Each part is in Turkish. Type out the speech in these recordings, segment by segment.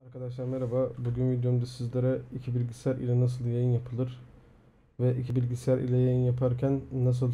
Arkadaşlar merhaba. Bugün videomda sizlere iki bilgisayar ile nasıl yayın yapılır ve iki bilgisayar ile yayın yaparken nasıl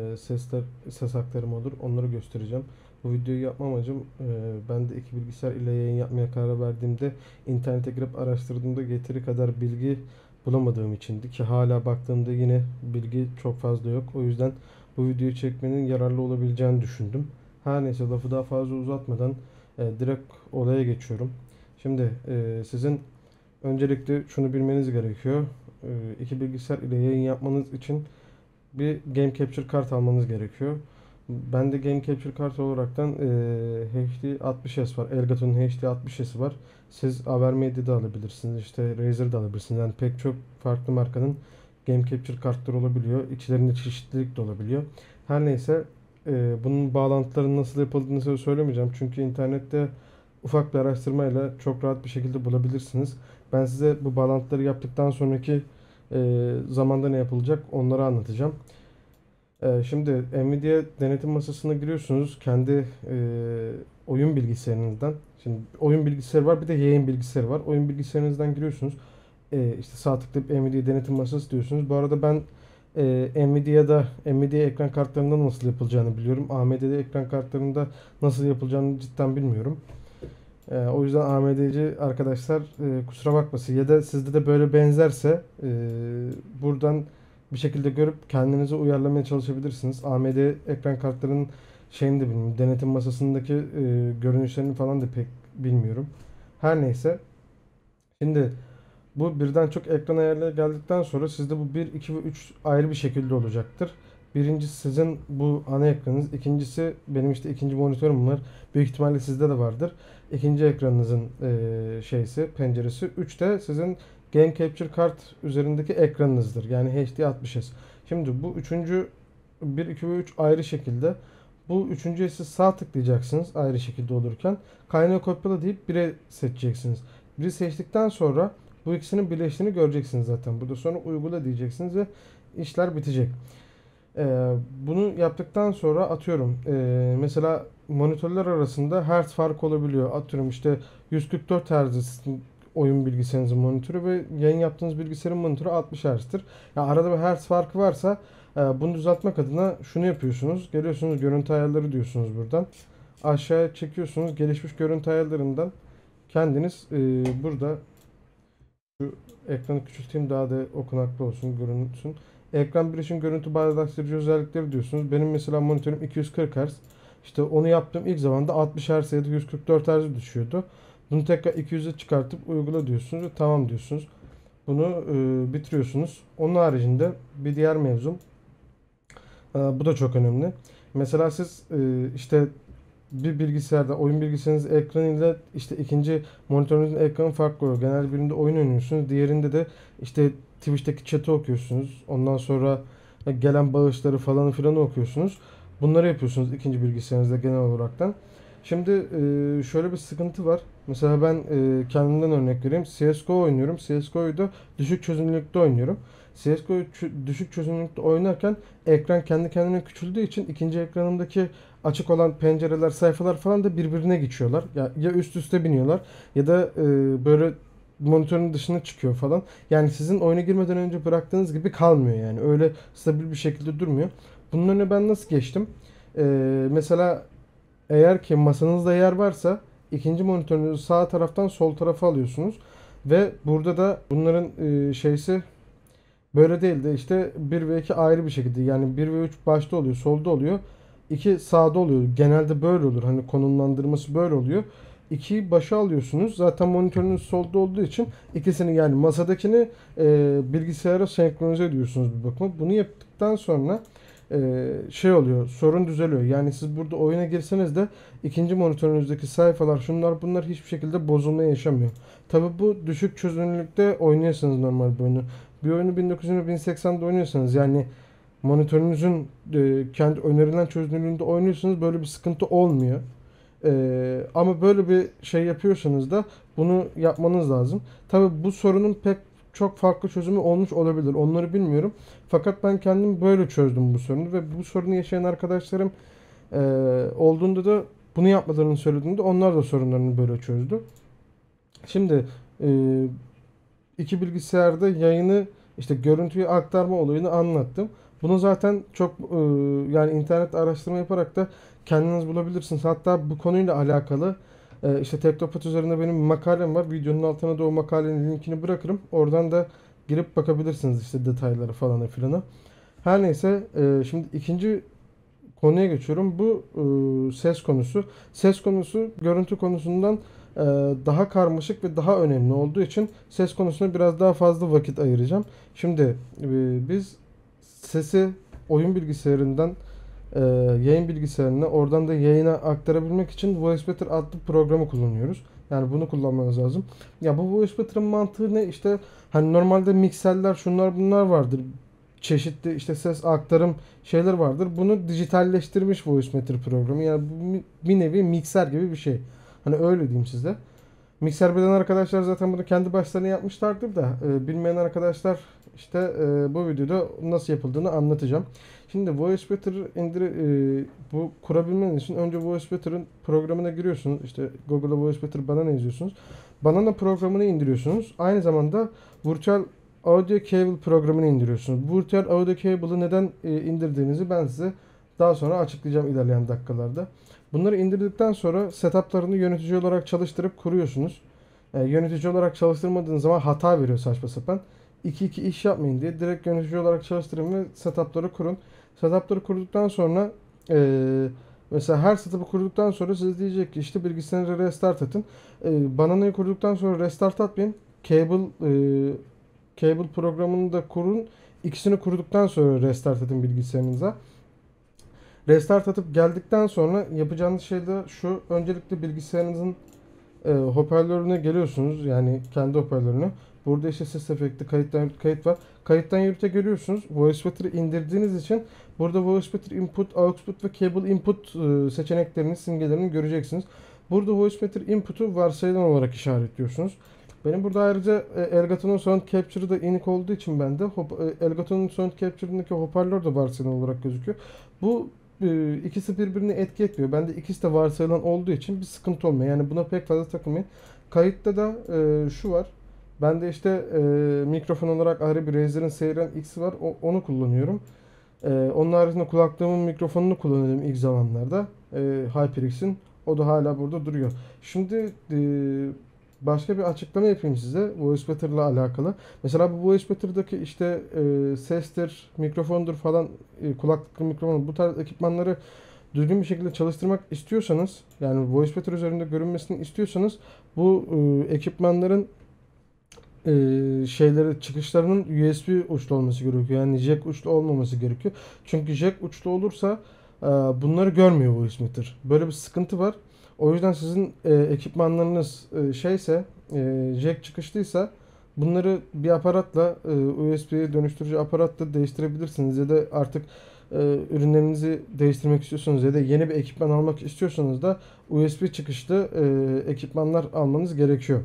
ses aktarımı olur onları göstereceğim. Bu videoyu yapmam amacım ben de iki bilgisayar ile yayın yapmaya karar verdiğimde internete girip araştırdığımda yeteri kadar bilgi bulamadığım içindi ki hala baktığımda yine bilgi çok fazla yok. O yüzden bu videoyu çekmenin yararlı olabileceğini düşündüm. Her neyse lafı daha fazla uzatmadan direkt olaya geçiyorum. Şimdi sizin öncelikle şunu bilmeniz gerekiyor. İki bilgisayar ile yayın yapmanız için bir Game Capture kart almanız gerekiyor. Bende Game Capture kartı olaraktan HD 60S var. Elgato'nun HD 60S'i var. Siz Avermedia da alabilirsiniz. İşte Razer da alabilirsiniz. Yani pek çok farklı markanın Game Capture kartları olabiliyor. İçlerinde çeşitlilik de olabiliyor. Her neyse bunun bağlantılarının nasıl yapıldığını size söylemeyeceğim. Çünkü internette ufak bir araştırmayla çok rahat bir şekilde bulabilirsiniz. Ben size bu bağlantıları yaptıktan sonraki zamanda ne yapılacak onları anlatacağım. Şimdi Nvidia denetim masasına giriyorsunuz kendi oyun bilgisayarınızdan. Şimdi oyun bilgisayarı var bir de yayın bilgisayarı var. Oyun bilgisayarınızdan giriyorsunuz. İşte sağ tıklayıp Nvidia denetim masası diyorsunuz. Bu arada ben Nvidia ekran kartlarında nasıl yapılacağını biliyorum. AMD'de ekran kartlarında nasıl yapılacağını cidden bilmiyorum. O yüzden AMD'ci arkadaşlar kusura bakmasın ya da sizde de böyle benzerse buradan bir şekilde görüp kendinize uyarlamaya çalışabilirsiniz. AMD ekran kartlarının şeyini de bilmiyorum. Denetim masasındaki görünüşlerini falan da pek bilmiyorum. Her neyse. Şimdi bu birden çok ekran ayarları geldikten sonra sizde bu bir 2 ve 3 ayrı bir şekilde olacaktır. Birincisi sizin bu ana ekranınız. İkincisi benim işte ikinci monitörüm var. Büyük ihtimalle sizde de vardır. İkinci ekranınızın penceresi. 3 de sizin Game Capture kart üzerindeki ekranınızdır. Yani HD 60S. Şimdi bu üçüncü bir 2 ve 3 ayrı şekilde. Bu üçüncüye siz sağ tıklayacaksınız ayrı şekilde olurken. Kaynağı kopyala deyip 1'e seçeceksiniz. Biri seçtikten sonra bu ikisinin birleştiğini göreceksiniz zaten. Burada sonra uygula diyeceksiniz ve işler bitecek. Bunu yaptıktan sonra atıyorum mesela monitörler arasında hertz farkı olabiliyor. Atıyorum işte 144 Hz oyun bilgisayarınızın monitörü ve yayın yaptığınız bilgisayarın monitörü 60 Hz'tir. Yani arada bir hertz farkı varsa bunu düzeltmek adına şunu yapıyorsunuz. Geliyorsunuz görüntü ayarları diyorsunuz buradan. Aşağıya çekiyorsunuz. Gelişmiş görüntü ayarlarından kendiniz burada şu ekranı küçülteyim daha da okunaklı olsun, görünsün. Ekran bilişim görüntü bağdaştırıcı özellikleri diyorsunuz. Benim mesela monitörüm 240 Hz. İşte onu yaptığım ilk zamanda 60 Hz ya da 144 Hz düşüyordu. Bunu tekrar 200'e çıkartıp uygula diyorsunuz ve tamam diyorsunuz. Bunu bitiriyorsunuz. Onun haricinde bir diğer mevzum. Bu da çok önemli. Mesela siz işte bir bilgisayarda oyun bilgisayarınız ekranıyla işte ikinci monitörünüzün ekranı farklı oluyor. Genelde birinde oyun oynuyorsunuz. Diğerinde de işte Twitch'teki chat'i okuyorsunuz. Ondan sonra gelen bağışları falan filan okuyorsunuz. Bunları yapıyorsunuz ikinci bilgisayarınızda genel olaraktan. Şimdi şöyle bir sıkıntı var. Mesela ben kendimden örnek vereyim. CSGO oynuyorum. CSGO'yu da düşük çözünürlükte oynuyorum. CSGO'yu düşük çözünürlükte oynarken ekran kendi kendine küçüldüğü için ikinci ekranımdaki açık olan pencereler, sayfalar falan da birbirine geçiyorlar. Ya üst üste biniyorlar ya da böyle monitörün dışına çıkıyor falan. Yani sizin oyuna girmeden önce bıraktığınız gibi kalmıyor yani. Öyle stabil bir şekilde durmuyor. Bunun önüne ben nasıl geçtim? E, Mesela eğer ki masanızda yer varsa ikinci monitörünüzü sağ taraftan sol tarafa alıyorsunuz. Ve burada da bunların böyle değil de işte bir ve 2 ayrı bir şekilde yani bir ve 3 başta oluyor solda oluyor. 2 sağda oluyor. Genelde böyle olur. Hani konumlandırması böyle oluyor. 2'yi başa alıyorsunuz. Zaten monitörünüz solda olduğu için ikisini yani masadakini bilgisayara senkronize ediyorsunuz bir bakıma. Bunu yaptıktan sonra oluyor. Sorun düzeliyor. Yani siz burada oyuna girseniz de ikinci monitörünüzdeki sayfalar şunlar bunlar hiçbir şekilde bozulma yaşamıyor. Tabi bu düşük çözünürlükte oynuyorsanız normal bir oyunu. Bir oyunu 1920 1080'de oynuyorsanız yani monitörünüzün kendi önerilen çözünürlüğünde oynuyorsanız böyle bir sıkıntı olmuyor. Ama böyle bir şey yapıyorsanız da bunu yapmanız lazım. Tabi bu sorunun pek çok farklı çözümü olmuş olabilir. Onları bilmiyorum. Fakat ben kendim böyle çözdüm bu sorunu ve bu sorunu yaşayan arkadaşlarım olduğunda da bunu yapmalarını söylediğimde onlar da sorunlarını böyle çözdü. Şimdi e, iki bilgisayarda yayını işte görüntüyü aktarma olayını anlattım. Bunu zaten çok yani internet araştırma yaparak da kendiniz bulabilirsiniz. Hatta bu konuyla alakalı işte Teknopat üzerinde benim bir makalem var. Videonun altına da o makalenin linkini bırakırım. Oradan da girip bakabilirsiniz işte detayları falan filan. Her neyse şimdi ikinci konuya geçiyorum. Bu ses konusu. Ses konusu görüntü konusundan e, daha karmaşık ve daha önemli olduğu için ses konusuna biraz daha fazla vakit ayıracağım. Şimdi biz sesi oyun bilgisayarından yayın bilgisayarına, oradan da yayına aktarabilmek için VoiceBetter adlı programı kullanıyoruz. Yani bunu kullanmanız lazım. Ya bu VoiceBetter'ın mantığı ne? İşte hani normalde mikserler, şunlar bunlar vardır. Çeşitli işte ses aktarım şeyler vardır. Bunu dijitalleştirmiş VoiceMeter programı. Yani bu bir nevi mikser gibi bir şey. Hani öyle diyeyim size. Mikser bilen arkadaşlar zaten bunu kendi başlarına yapmışlardır da bilmeyen arkadaşlar işte bu videoda nasıl yapıldığını anlatacağım. Şimdi VoiceBetter bu kurabilmeniz için önce VoiceBetter'ın programına giriyorsunuz. İşte Google'a VoiceBetter Banana yazıyorsunuz. Banana programını indiriyorsunuz. Aynı zamanda Virtual Audio Cable programını indiriyorsunuz. Virtual Audio Cable'ı neden indirdiğinizi ben size daha sonra açıklayacağım ilerleyen dakikalarda. Bunları indirdikten sonra setuplarını yönetici olarak çalıştırıp kuruyorsunuz. Yönetici olarak çalıştırmadığınız zaman hata veriyor saçma sapan. 2-2 iş yapmayın diye direkt yönetici olarak çalıştırın ve setupları kurun. Setupları kurduktan sonra mesela her setup'ı kurduktan sonra size diyecek ki işte bilgisayarınızı restart atın. Bananayı kurduktan sonra restart atmayın. Cable programını da kurun. İkisini kurduktan sonra restart edin bilgisayarınıza. Restart atıp geldikten sonra yapacağınız şey de şu. Öncelikle bilgisayarınızın hoparlörüne geliyorsunuz. Yani kendi hoparlörüne. Burada işte ses efekti, kayıt var. Kayıttan yürüte geliyorsunuz. VoiceBetter'ı indirdiğiniz için burada VoiceBetter Input, Output ve Cable Input seçeneklerini, simgelerini göreceksiniz. Burada VoiceBetter Input'u varsayılan olarak işaretliyorsunuz. Benim burada ayrıca Elgato'nun Sound Capture'ı da inik olduğu için bende Elgato'nun Sound Capture'ındaki hoparlör de varsayılan olarak gözüküyor. Bu ikisi birbirini etki etmiyor. Bende ikisi de varsayılan olduğu için bir sıkıntı olmuyor. Yani buna pek fazla takılmayın. Kayıtta da şu var. Bende işte mikrofon olarak ayrı bir Razer'ın Seiren X'i var. Onu kullanıyorum. Onun haricinde kulaklığımın mikrofonunu kullanıyorum ilk zamanlarda. HyperX'in. O da hala burada duruyor. Şimdi başka bir açıklama yapayım size VoiceBetter'la alakalı. Mesela bu VoiceBetter'daki işte sestir, mikrofondur falan, kulaklıklı mikrofon bu tarz ekipmanları düzgün bir şekilde çalıştırmak istiyorsanız, yani VoiceBetter üzerinde görünmesini istiyorsanız bu ekipmanların şeyleri çıkışlarının USB uçlu olması gerekiyor. Yani jack uçlu olmaması gerekiyor. Çünkü jack uçlu olursa bunları görmüyor VoiceMeter. Böyle bir sıkıntı var. O yüzden sizin ekipmanlarınız jack çıkışlıysa bunları bir aparatla USB'ye dönüştürücü aparatla değiştirebilirsiniz ya da artık ürünlerinizi değiştirmek istiyorsanız ya da yeni bir ekipman almak istiyorsanız da USB çıkışlı ekipmanlar almanız gerekiyor.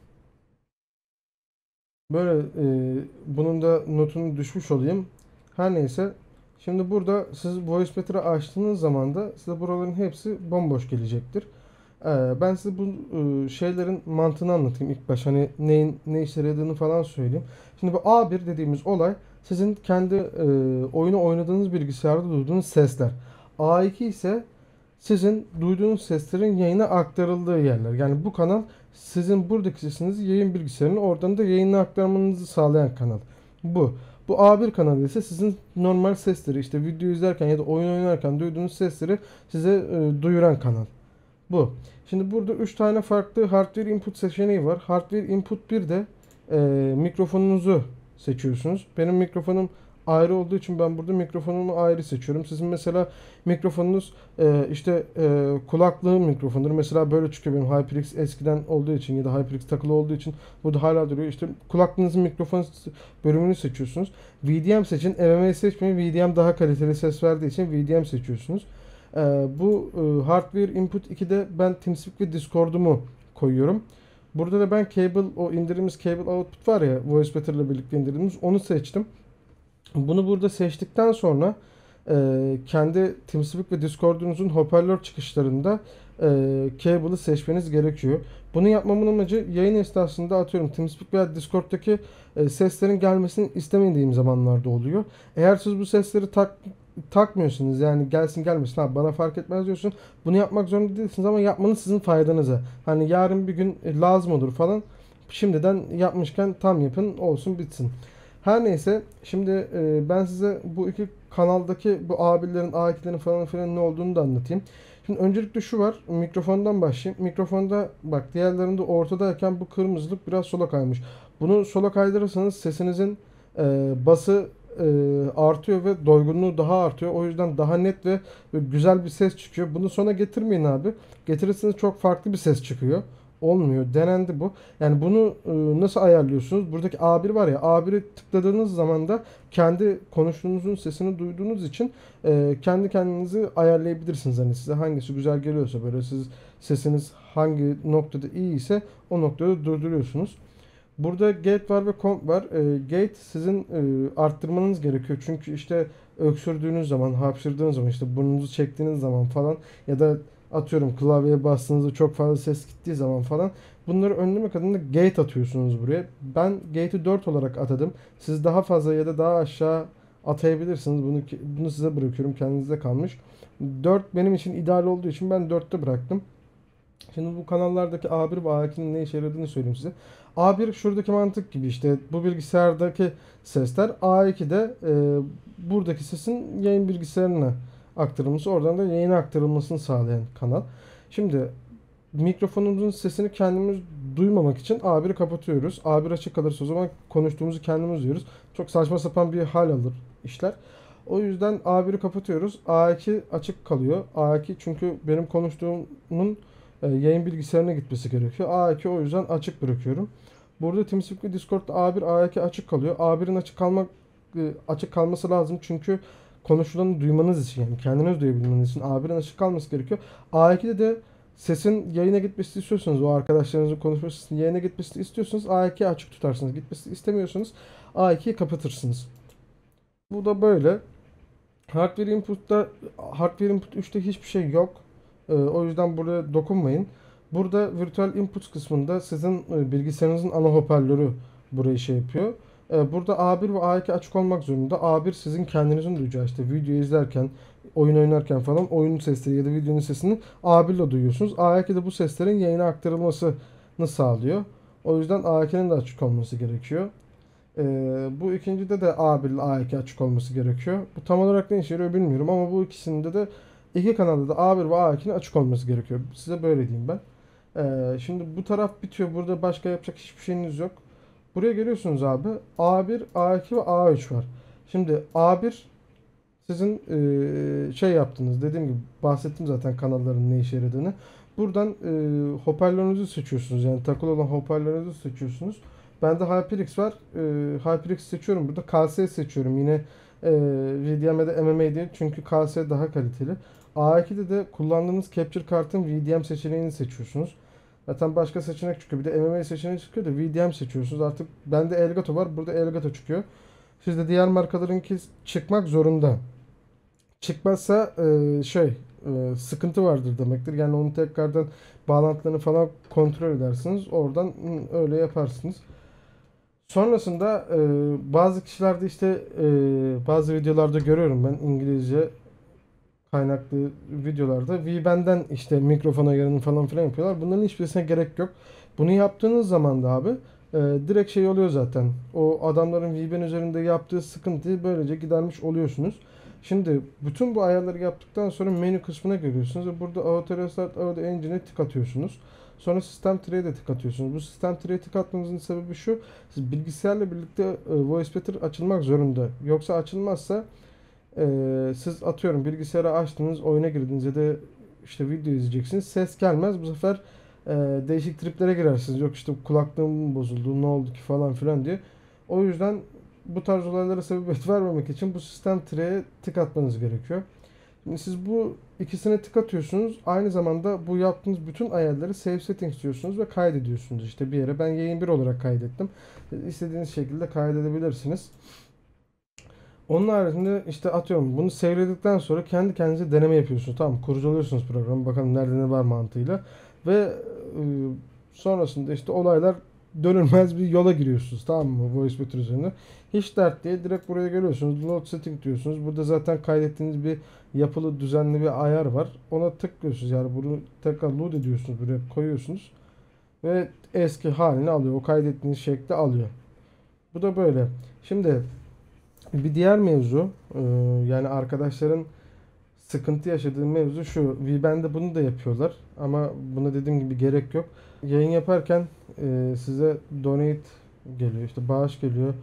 Böyle bunun da notunu düşmüş olayım. Her neyse. Şimdi burada siz VoiceBetter'ı açtığınız zaman da size buraların hepsi bomboş gelecektir. Ben size bu şeylerin mantığını anlatayım ilk baş. Hani neyin ne işe yaradığını falan söyleyeyim. Şimdi bu A1 dediğimiz olay sizin kendi oyunu oynadığınız bilgisayarda duyduğunuz sesler. A2 ise sizin duyduğunuz seslerin yayına aktarıldığı yerler. Yani bu kanal sizin buradaki sesinizi yayın bilgisayarına oradan da yayına aktarmanızı sağlayan kanal. Bu. Bu A1 kanalı ise sizin normal sesleri işte video izlerken ya da oyun oynarken duyduğunuz sesleri size duyuran kanal. Bu. Şimdi burada 3 tane farklı hardware input seçeneği var. Hardware input 1'de mikrofonunuzu seçiyorsunuz. Benim mikrofonum ayrı olduğu için ben burada mikrofonumu ayrı seçiyorum. Sizin mesela mikrofonunuz kulaklığın mikrofonudur. Mesela böyle çıkıyor benim HyperX eskiden olduğu için ya da HyperX takılı olduğu için burada hala duruyor. İşte kulaklığınızın mikrofon bölümünü seçiyorsunuz. VDM seçin. MMA seçmeyin. VDM daha kaliteli ses verdiği için VDM seçiyorsunuz. Bu Hardware Input 2'de ben TeamSpeak ve Discord'umu koyuyorum. Burada da ben o indirdiğimiz Cable Output var ya VoiceBetter ile birlikte indirdiğimiz onu seçtim. Bunu burada seçtikten sonra kendi TeamSpeak ve Discord'unuzun hoparlör çıkışlarında cable'ı seçmeniz gerekiyor. Bunu yapmamın amacı yayın esnasında atıyorum TeamSpeak veya Discord'daki seslerin gelmesini istemediğim zamanlarda oluyor. Eğer siz bu sesleri takmıyorsunuz, yani gelsin gelmesin abi bana fark etmez diyorsun. Bunu yapmak zorunda değilsiniz ama yapmanız sizin faydanıza. Hani yarın bir gün lazım olur falan. Şimdiden yapmışken tam yapın, olsun bitsin. Her neyse, şimdi ben size bu iki kanaldaki bu abilerin, A2'lerin falan filan ne olduğunu da anlatayım. Şimdi öncelikle şu var. Mikrofondan başlayayım. Mikrofonda bak, diğerlerinde ortadayken bu kırmızılık biraz sola kaymış. Bunu sola kaydırırsanız sesinizin bası artıyor ve doygunluğu daha artıyor. O yüzden daha net ve güzel bir ses çıkıyor. Bunu sona getirmeyin abi. Getirirseniz çok farklı bir ses çıkıyor. Olmuyor. Denendi bu. Yani bunu nasıl ayarlıyorsunuz? Buradaki A1 var ya, A1'i tıkladığınız zaman da kendi konuştuğunuzun sesini duyduğunuz için kendi kendinizi ayarlayabilirsiniz. Hani size hangisi güzel geliyorsa, böyle siz sesiniz hangi noktada iyi ise o noktada durduruyorsunuz. Burada gate var ve comp var. Gate sizin arttırmanız gerekiyor. Çünkü işte öksürdüğünüz zaman, hapşırdığınız zaman, işte burnunuzu çektiğiniz zaman falan ya da atıyorum klavyeye bastığınızda çok fazla ses gittiği zaman falan, bunları önlemek adına gate atıyorsunuz buraya. Ben gate'i 4 olarak atadım. Siz daha fazla ya da daha aşağı atayabilirsiniz. Bunu size bırakıyorum. Kendinize kalmış. 4 benim için ideal olduğu için ben 4'te bıraktım. Şimdi bu kanallardaki A1 ve A2'nin ne işe yaradığını söyleyeyim size. A1 şuradaki mantık gibi, işte bu bilgisayardaki sesler. A2'de buradaki sesin yayın bilgisayarına aktarılması, oradan da yayına aktarılmasını sağlayan kanal. Şimdi mikrofonumuzun sesini kendimiz duymamak için A1'i kapatıyoruz. A1 açık kalırsa o zaman konuştuğumuzu kendimiz duyuyoruz. Çok saçma sapan bir hal alır işler. O yüzden A1'i kapatıyoruz. A2 açık kalıyor. A2 çünkü benim konuştuğumun yayın bilgisayarına gitmesi gerekiyor. A2 o yüzden açık bırakıyorum. Burada TeamSpeak ve Discord'da A1, A2 açık kalıyor. A1'in açık kalması lazım çünkü konuşulanı duymanız için, yani kendiniz duyabilmeniz için A1'in açık kalması gerekiyor. A2'de de sesin yayına gitmesini istiyorsanız, o arkadaşlarınızın konuşmasının yayına gitmesini istiyorsanız A2'yi açık tutarsınız. Gitmesini istemiyorsanız A2'yi kapatırsınız. Bu da böyle. Hardware input 3'te hiçbir şey yok. O yüzden buraya dokunmayın. Burada virtual input kısmında sizin bilgisayarınızın ana hoparlörü burayı şey yapıyor. Burada A1 ve A2 açık olmak zorunda. A1 sizin kendinizin duyacağı, işte video izlerken, oyun oynarken falan oyunun sesleri ya da videonun sesini A1 ile duyuyorsunuz. A2 de bu seslerin yayına aktarılmasını sağlıyor. O yüzden A2'nin de açık olması gerekiyor. Bu ikincide de A1 ile A2 açık olması gerekiyor. Bu tam olarak ne işe yarıyor bilmiyorum ama bu ikisinde de, iki kanalda da A1 ve A2'nin açık olması gerekiyor. Size böyle diyeyim ben. Şimdi bu taraf bitiyor. Burada başka yapacak hiçbir şeyiniz yok. Buraya geliyorsunuz abi. A1, A2 ve A3 var. Şimdi A1 sizin şey yaptınız. Dediğim gibi bahsettim zaten kanalların ne işe yaradığını. Buradan hoparlörünüzü seçiyorsunuz. Yani takılı olan hoparlörünüzü seçiyorsunuz. Bende HyperX var. HyperX seçiyorum. Burada KS seçiyorum. Yine VDM ya da MMA değil. Çünkü KS daha kaliteli. A2'de de kullandığınız capture kartın VDM seçeneğini seçiyorsunuz. Zaten başka seçenek çıkıyor. Bir de MMA seçeneği çıkıyor da VDM seçiyorsunuz. Artık bende Elgato var. Burada Elgato çıkıyor. Sizde diğer markalarınki çıkmak zorunda. Çıkmazsa sıkıntı vardır demektir. Yani onu tekrardan bağlantılarını falan kontrol edersiniz. Oradan öyle yaparsınız. Sonrasında bazı kişilerde işte bazı videolarda görüyorum ben, İngilizce kaynaklı videolarda V-Band'den işte mikrofon ayarını falan filan yapıyorlar. Bunların hiçbirisine gerek yok. Bunu yaptığınız zaman da abi direkt şey oluyor zaten. O adamların V-Band üzerinde yaptığı sıkıntıyı böylece gidermiş oluyorsunuz. Şimdi bütün bu ayarları yaptıktan sonra menü kısmına geliyorsunuz ve burada Auto Restart Audio Engine'e tık atıyorsunuz. Sonra System Tree'ye de tık atıyorsunuz. Bu System Tree'ye tık atmanızın sebebi şu: siz bilgisayarla birlikte VoiceBetter açılmak zorunda. Yoksa açılmazsa siz atıyorum bilgisayarı açtınız, oyuna girdiniz ya da işte video izleyeceksiniz. Ses gelmez. Bu sefer değişik triplere girersiniz. Yok işte kulaklığım bozuldu, ne oldu ki falan filan diye. O yüzden bu tarz olaylara sebebiyet vermemek için bu sistem tree'ye tık atmanız gerekiyor. Şimdi siz bu ikisine tık atıyorsunuz. Aynı zamanda bu yaptığınız bütün ayarları Save Settings diyorsunuz ve kaydediyorsunuz işte bir yere. Ben yayın 1 olarak kaydettim. İstediğiniz şekilde kaydedebilirsiniz. Onun haricinde işte atıyorum bunu seyredildikten sonra kendi kendinize deneme yapıyorsunuz. Tamam, kurcalıyorsunuz programı, bakalım nerede ne var mantığıyla. Ve Sonrasında işte olaylar dönülmez bir yola giriyorsunuz, tamam mı, VoiceMeter üzerinde. Hiç dert değil. Direkt buraya geliyorsunuz. Load setting diyorsunuz. Burada zaten kaydettiğiniz bir yapılı düzenli bir ayar var. Ona tıklıyorsunuz. Yani bunu tekrar load ediyorsunuz. Buraya koyuyorsunuz. Ve eski halini alıyor. O kaydettiğiniz şekli alıyor. Bu da böyle. Şimdi bir diğer mevzu, yani arkadaşların sıkıntı yaşadığım mevzu şu. VBand'de bunu da yapıyorlar ama buna dediğim gibi gerek yok. Yayın yaparken size donate geliyor, işte bağış geliyor,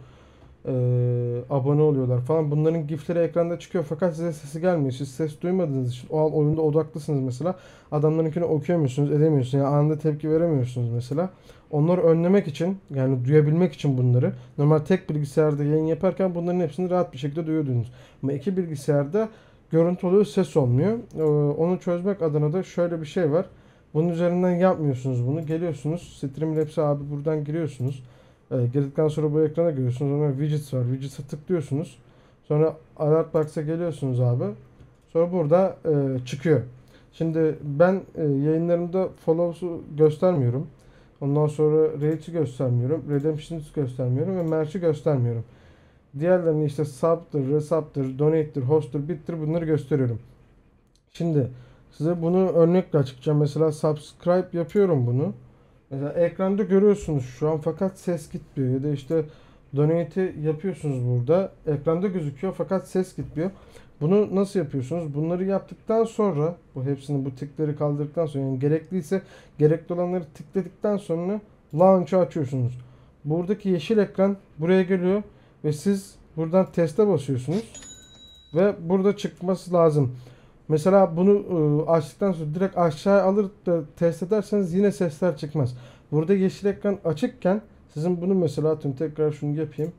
abone oluyorlar falan. Bunların gifleri ekranda çıkıyor fakat size sesi gelmiyor. Siz ses duymadığınız için o an oyunda odaklısınız mesela. Adamlarınkini okuyamıyorsunuz, edemiyorsunuz. Yani anında tepki veremiyorsunuz mesela. Onları önlemek için, yani duyabilmek için bunları, normal tek bilgisayarda yayın yaparken bunların hepsini rahat bir şekilde duyuyordunuz. Ama iki bilgisayarda görüntü oluyor, ses olmuyor. Onu çözmek adına da şöyle bir şey var. Bunun üzerinden yapmıyorsunuz bunu. Geliyorsunuz, Streamlabs'e abi buradan giriyorsunuz. Girdikten sonra bu ekrana giriyorsunuz. Sonra widgets var. Widgets'e tıklıyorsunuz. Sonra alert box'a geliyorsunuz abi. Sonra burada çıkıyor. Şimdi ben yayınlarımda follows'u göstermiyorum. Ondan sonra rate'i göstermiyorum. Redemption'ı göstermiyorum ve merch'i göstermiyorum. Diğerlerini işte sub'dır, resub'dır, donate'dir, host'tur, bit'tir, bunları gösteriyorum. Şimdi size bunu örnekle açıklayacağım. Mesela subscribe yapıyorum bunu. Mesela ekranda görüyorsunuz şu an fakat ses gitmiyor. Ya da işte donate'i yapıyorsunuz burada. Ekranda gözüküyor fakat ses gitmiyor. Bunu nasıl yapıyorsunuz? Bunları yaptıktan sonra, bu hepsini, bu tıkları kaldırdıktan sonra, yani gerekliyse gerekli olanları tıkladıktan sonra launch'u açıyorsunuz. Buradaki yeşil ekran buraya geliyor ve siz buradan teste basıyorsunuz ve burada çıkması lazım. Mesela bunu açtıktan sonra direkt aşağı alır da test ederseniz yine sesler çıkmaz. Burada yeşil ekran açıkken sizin bunu, mesela tüm tekrar şunu yapayım.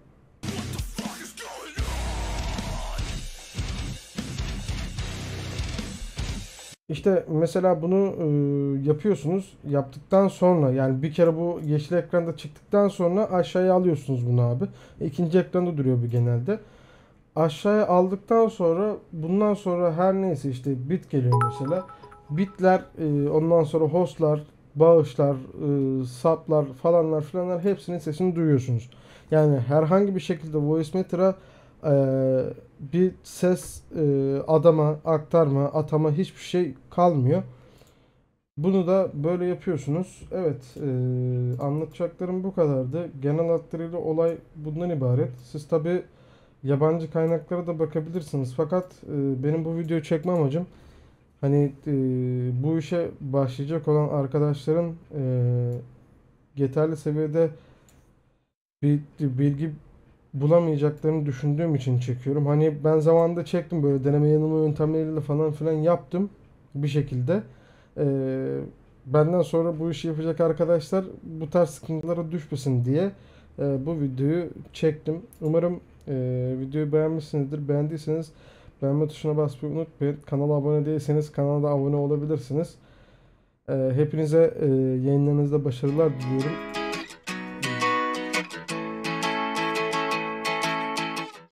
İşte mesela bunu yapıyorsunuz. Yaptıktan sonra, yani bir kere bu yeşil ekranda çıktıktan sonra aşağıya alıyorsunuz bunu abi. İkinci ekranda duruyor bu genelde. Aşağıya aldıktan sonra bundan sonra her neyse işte bit geliyor mesela. Bitler, ondan sonra hostlar, bağışlar, sub'lar falanlar filanlar hepsinin sesini duyuyorsunuz. Yani herhangi bir şekilde VoiceMeter'a e, bir ses adama, aktarma, atama hiçbir şey kalmıyor. Bunu da böyle yapıyorsunuz. Evet, anlatacaklarım bu kadardı. Genel hatlarıyla olay bundan ibaret. Siz tabi yabancı kaynaklara da bakabilirsiniz. Fakat benim bu videoyu çekme amacım, hani bu işe başlayacak olan arkadaşların yeterli seviyede bir bilgi bulamayacaklarını düşündüğüm için çekiyorum. Hani ben zamanında çektim, böyle deneme yanılma yöntemleriyle falan filan yaptım bir şekilde. Benden sonra bu işi yapacak arkadaşlar bu tarz sıkıntılara düşmesin diye bu videoyu çektim. Umarım videoyu beğenmişsinizdir. Beğendiyseniz beğenme tuşuna basmayı unutmayın. Kanala abone değilseniz kanala da abone olabilirsiniz. Hepinize yayınlarınızda başarılar diliyorum.